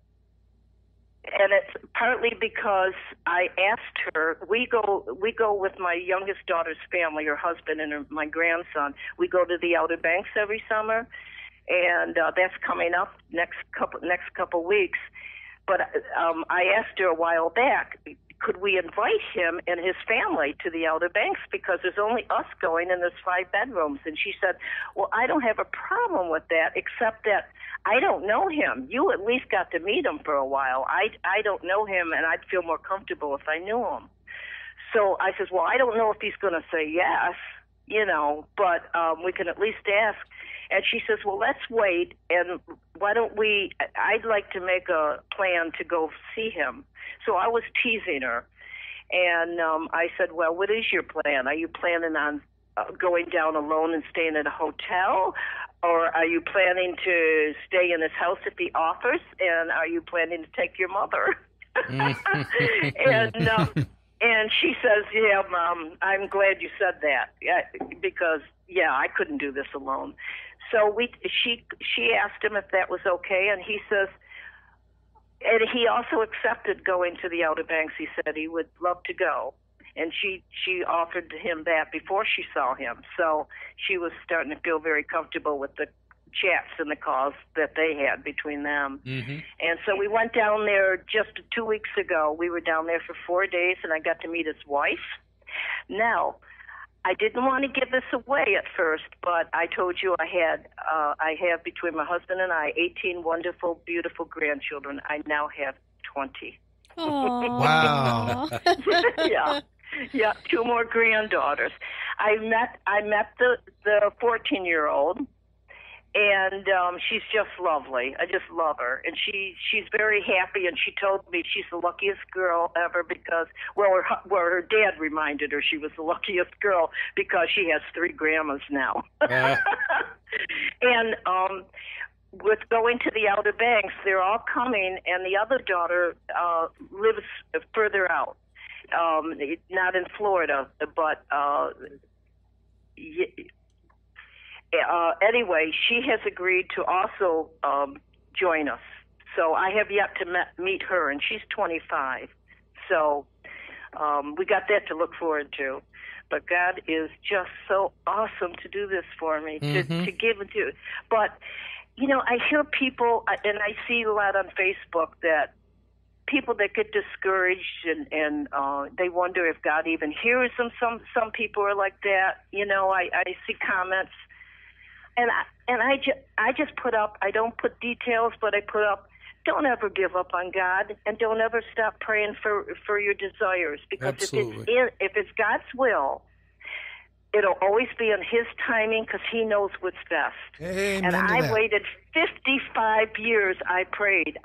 it's partly because I asked her. We go with my youngest daughter's family, her husband and my grandson. We go to the Outer Banks every summer, and that's coming up next couple weeks. But I asked her a while back, could we invite him and his family to the Outer Banks, because there's only us going and there's 5 bedrooms. And she said, well, I don't have a problem with that, except that I don't know him. You at least got to meet him for a while. I don't know him, and I'd feel more comfortable if I knew him. So I says, well, I don't know if he's going to say yes, but we can at least ask. And she says, well, let's wait, and why don't I'd like to make a plan to go see him. So I was teasing her, and I said, well, what is your plan? Are you planning on going down alone and staying at a hotel, or are you planning to stay in his house if he offers, and are you planning to take your mother? And she says, yeah, Mom, I'm glad you said that, because, I couldn't do this alone. So she asked him if that was okay, and he says, and he also accepted going to the Outer Banks. He said he would love to go, and she offered him that before she saw him. So she was starting to feel very comfortable with the chats and the calls that they had between them. Mm-hmm. And so we went down there just 2 weeks ago. We were down there for 4 days, and I got to meet his wife. Now, I didn't want to give this away at first, but I told you I have between my husband and I 18 wonderful, beautiful grandchildren. I now have 20. Wow. Yeah, 2 more granddaughters. I met the 14-year-old, and she's just lovely. I just love her, and she's very happy. And she told me she's the luckiest girl ever because, her dad reminded her she was the luckiest girl because she has 3 grandmas now. And with going to the Outer Banks, they're all coming, and the other daughter lives further out, not in Florida, but. Anyway, she has agreed to also join us. So I have yet to meet her, and she's 25. So we got that to look forward to. But God is just so awesome to do this for me, to give it to. But, I hear people, and I see a lot on Facebook, that people that get discouraged and they wonder if God even hears them. Some people are like that. I see comments. And I just put up, I don't put details, but I put up, don't ever give up on God, and don't ever stop praying for your desires, because if it's God's will, it'll always be on His timing because He knows what's best. Amen and to I that. waited 55 years. I prayed,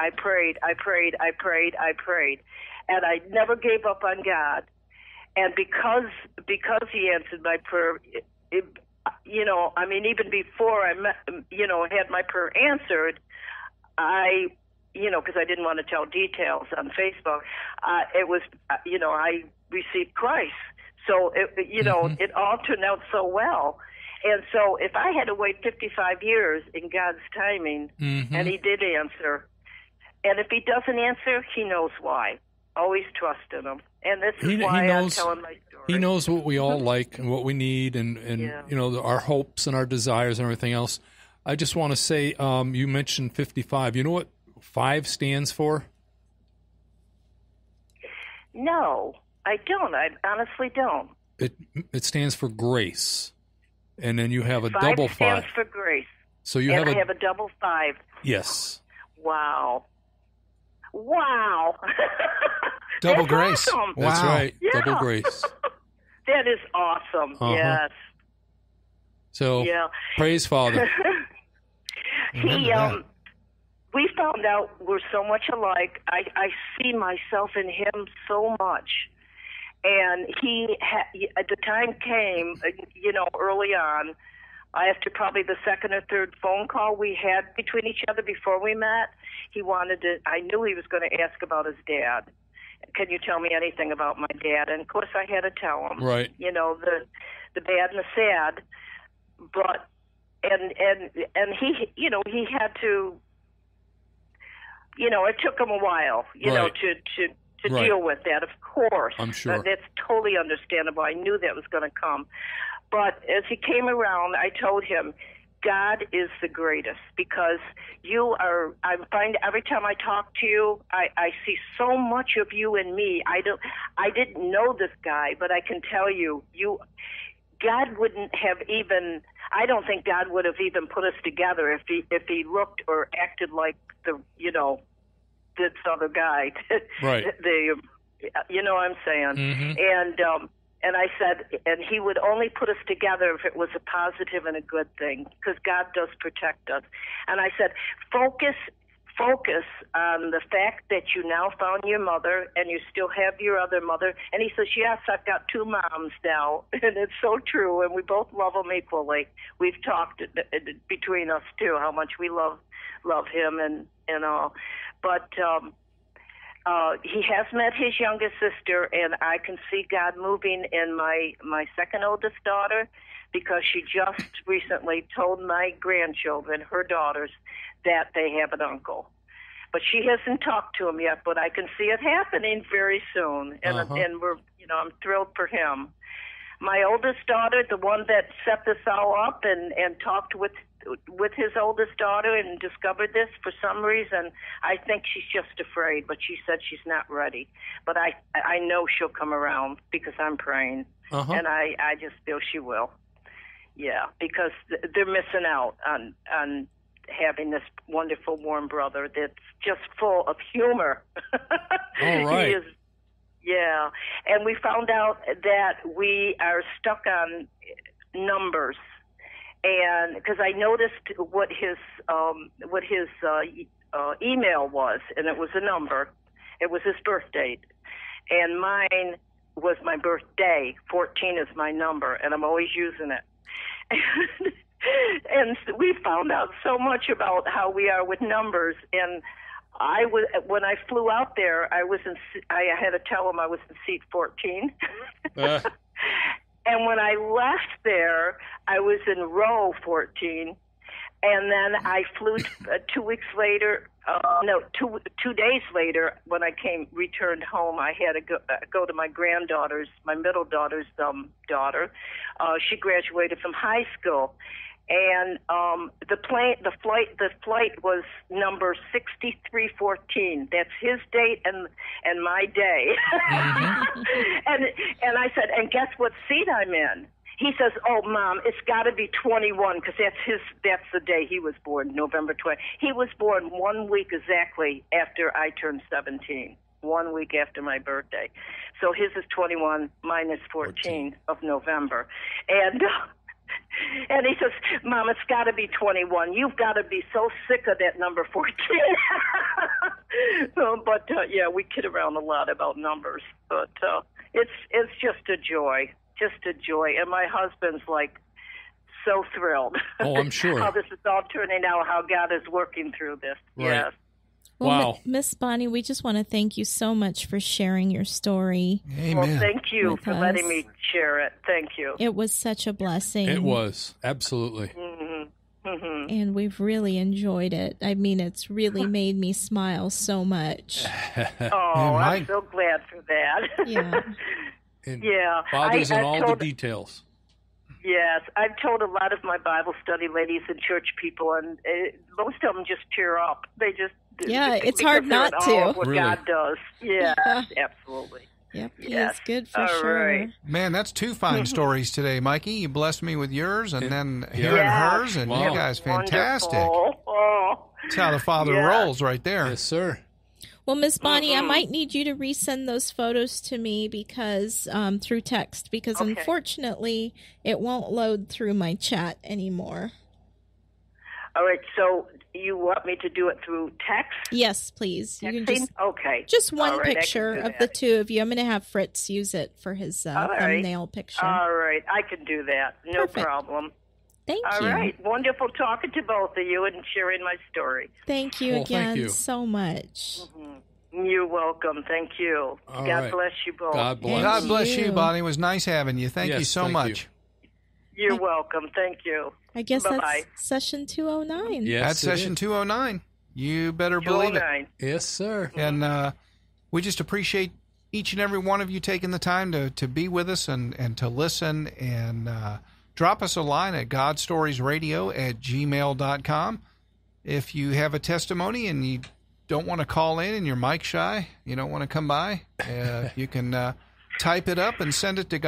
and I never gave up on God. And because He answered my prayer, even before I had my prayer answered, because I didn't want to tell details on Facebook, I received Christ. So, it all turned out so well. And so if I had to wait 55 years in God's timing, and He did answer, and if He doesn't answer, He knows why. Always trust in Him. And this is why I'm telling my story. He knows what we all like and what we need and our hopes and our desires and everything else. I just want to say, you mentioned 55. You know what 5 stands for? No, I don't. I honestly don't. It stands for grace. And then you have a 5 double 5. Stands for grace. So you and have I have a double 5. Yes. Wow. Double That's grace. Awesome. Wow. That's right. Yeah. Double grace. That is awesome. Uh-huh. Yes. So praise Father. We found out we're so much alike. I see myself in him so much. And the time came, early on, after probably the second or third phone call we had between each other before we met, I knew he was going to ask about his dad. Can you tell me anything about my dad? And of course I had to tell him. Right. The bad and the sad. But and he had to, it took him a while, to Right. deal with that, of course. I'm sure. That's totally understandable. I knew that was going to come. But as he came around, I told him, God is the greatest because I find every time I talk to you, I see so much of you in me. I didn't know this guy, but I can tell you, God wouldn't have even, I don't think God would have even put us together if he looked or acted like this other guy. Right. You know what I'm saying? Mm-hmm. And I said, and he would only put us together if it was a positive and a good thing, because God does protect us. And I said, focus on the fact that you now found your mother and you still have your other mother. And he says, yes, I've got 2 moms now. And it's so true. And we both love them equally. We've talked between us, too, how much we love him and all. But he has met his youngest sister, and I can see God moving in my second oldest daughter, because she just recently told my grandchildren, her daughters, that they have an uncle. But she hasn't talked to him yet, but I can see it happening very soon, and we're I'm thrilled for him. My oldest daughter, the one that set this all up and talked with his oldest daughter and discovered this, for some reason, I think she's just afraid, but she said she's not ready. But I know she'll come around because I'm praying, and I just feel she will. Yeah, because they're missing out on having this wonderful, warm brother that's just full of humor. All right. He is, yeah, and we found out that we are stuck on numbers. And because I noticed what his email was, and it was a number. It was his birth date, and mine was my birthday. 14 is my number, and I'm always using it. And we found out so much about how we are with numbers. And when I flew out there, I had to tell him I was in seat 14. And when I left there, I was in row 14, and then I flew 2 weeks later. 2 days later, when I returned home, I had to go to my middle daughter's daughter. She graduated from high school, and the flight was number 6314. That's his date and my day. Mm-hmm. and I said, and guess what seat I'm in? He says, "Oh, Mom, it's got to be 21 because that's the day he was born, November 20. He was born 1 week exactly after I turned 17. 1 week after my birthday. So his is 21, mine is 14 of November. And he says, Mom, it's got to be 21. You've got to be so sick of that number 14. Yeah, we kid around a lot about numbers. But it's just a joy, And my husband's like so thrilled. Oh, I'm sure. How this is all turning out, how God is working through this. Right. Yes. Well, Wow. Miss Bonnie, we just want to thank you so much for sharing your story. Amen. Well, thank you With for us. letting me share it. Thank you. It was such a blessing. It was. Absolutely. Mm-hmm. And we've really enjoyed it. I mean, it's really made me smile so much. Oh, Mike. I'm so glad for that. Yeah. And Yeah. Fathers in I've all told- the details. Yes, I've told a lot of my Bible study ladies and church people, and most of them just tear up. They just Yeah, because it's hard they're not in awe to. of what Really? God does. Yes, Yeah. absolutely. Yep, he Yes. is good for All sure. right. Man, that's two fine stories today, Mikey. You blessed me with yours and then hearing Yeah. hers, and Wow. you guys fantastic. Wonderful. Oh. That's how the Father Yeah. rolls right there. Yes, sir. Well, Miss Bonnie, I might need you to resend those photos to me because through text, because Okay. unfortunately it won't load through my chat anymore. All right, so you want me to do it through text? Yes, please. You can Texting? just Okay. one All right, I can picture do of the that. two of you. I'm going to have Fritz use it for his All right. thumbnail picture. All right, I can do that. No Perfect. problem. Thank All you. right, wonderful talking to both of you and sharing my story. Thank you Well, thank again you. so much. You're welcome. Thank you. All God right. bless you both. God bless. God bless you, you. Bonnie. It was nice having you. Thank you Yes, so thank much. You're welcome. Thank you. I guess Bye-bye. that's session 209. Yes, That's it session is. 209. You better believe it. 209. Yes, sir. And we just appreciate each and every one of you taking the time to be with us and to listen. And drop us a line at godstoriesradio@gmail.com. If you have a testimony and you don't want to call in and you're mic shy, you don't want to come by, you can type it up and send it to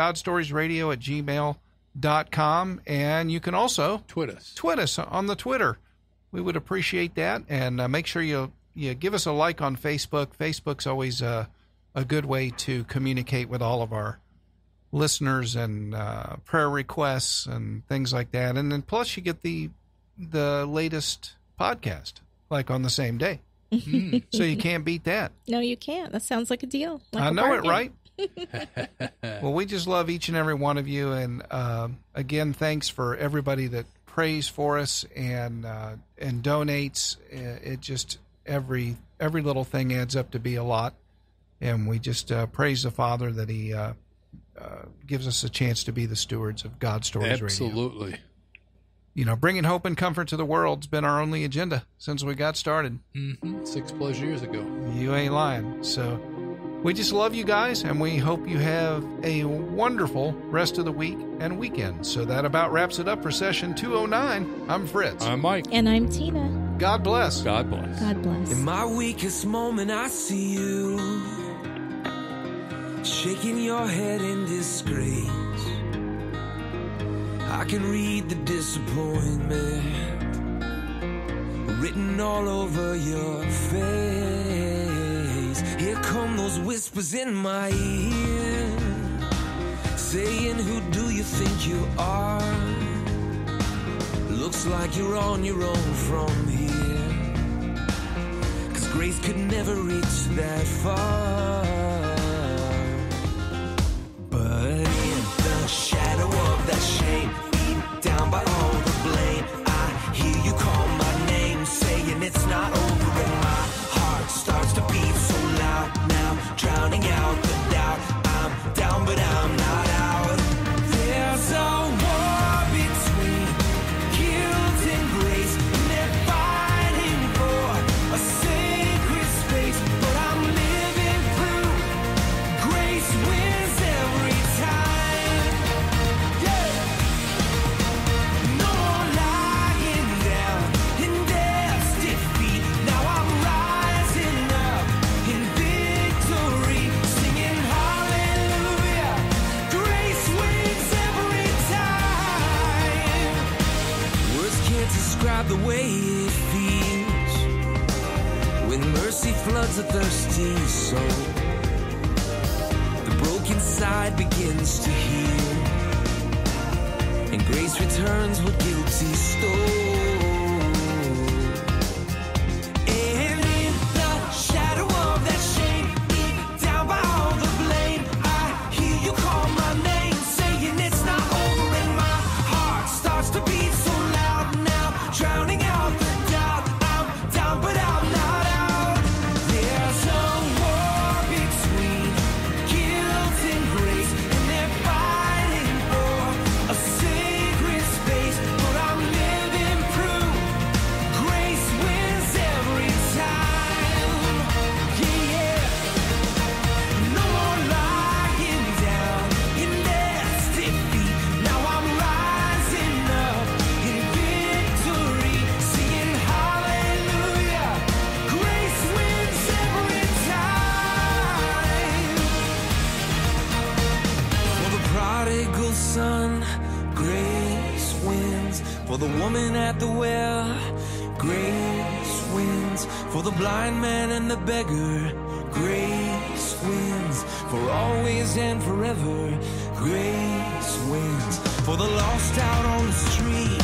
godstoriesradio@gmail.com. And you can also Tweet us. tweet us on the Twitter. We would appreciate that. And make sure you give us a like on Facebook. Facebook's always a good way to communicate with all of our listeners and prayer requests and things like that. And then plus you get the latest podcast like on the same day. So you can't beat that. No, you can't. That sounds like a deal. Like I a know it, bargain. right? Well, we just love each and every one of you. And again, thanks for everybody that prays for us and donates. It just every little thing adds up to be a lot. And we just praise the Father that he gives us a chance to be the stewards of God Stories Radio. Absolutely. You know, bringing hope and comfort to the world's been our only agenda since we got started. 6+ years ago. You ain't lying. So we just love you guys, and we hope you have a wonderful rest of the week and weekend. So that about wraps it up for session 209. I'm Fritz. I'm Mike. And I'm Tina. God bless. God bless. God bless. In my weakest moment, I see you shaking your head in disgrace. I can read the disappointment written all over your face. Here come those whispers in my ear, saying, who do you think you are? Looks like you're on your own from here, 'cause grace could never reach that far. But in the shadow of that shame, beat down by all the blame, I hear you call my name, saying it's not over, and my heart starts to beat so loud now, drowning out the doubt. I'm down but I'm not out. There's a war between guilt and grace, and they're fighting for a sacred space, but I'm living through. Grace wins every time. Yeah. No more lying down in death's defeat. Now I'm rising up in victory, singing hallelujah. Grace wins every time. Words can't describe the way it feels when and mercy floods a thirsty soul. The broken side begins to heal, and grace returns what guilty stole. And in the shadow of that shame, beat down by all the blame, I hear you call my name, saying it's not over, and my heart starts to beat so loud now, drowning out the doubt. I'm down but I'm not out. There's a war between guilt and grace, and they're fighting for a sacred space, but I'm living proof grace wins every time. Yeah, yeah. No more lying down in death's defeat. Now I'm rising up in victory, singing hallelujah. Grace wins every time. For the prodigal son, grace wins. For the woman at the well, grace wins. For the blind man and the beggar, grace wins. For always and forever, grace wins. For the lost out on the street,